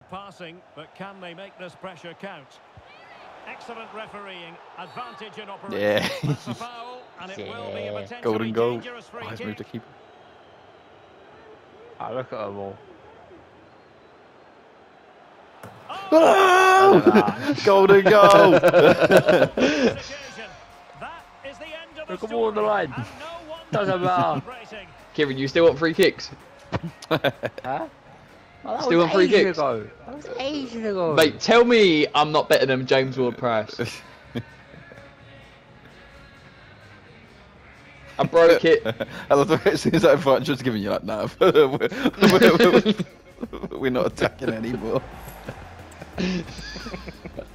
passing, but can they make this pressure count? Excellent refereeing, advantage in operation. Yeah. That's a foul, and it will be a potentially Golden goal. dangerous free Nice kick. move to keep. I look at them all. Oh! Golden goal! That is the end of Look the at them all on the line. and no one Doesn't matter. celebrating. Kieran, you still want free kicks? Huh? Oh, that Still was on free ages kicks? ago. That was ages ago. Mate, tell me I'm not better than James Ward-Prowse. I broke it. I love the way it seems like French just giving you that nav. We're not attacking anymore.